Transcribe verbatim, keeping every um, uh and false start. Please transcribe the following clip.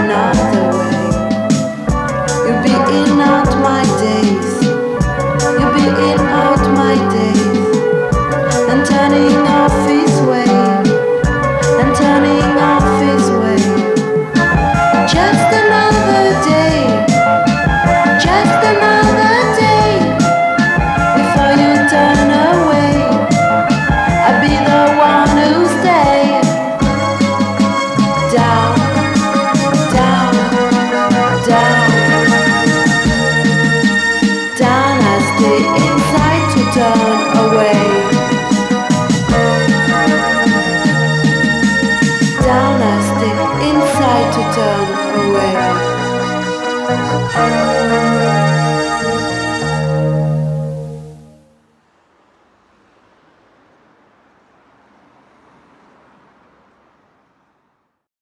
another way. You'll be in out my days. You'll be in out my days. And turning off his way. And turning off his way. Just another day. Just another day. Before you turn away, I'll be the one who stays. Down, down, down. Down as the inside to turn away. Down as the inside to turn away.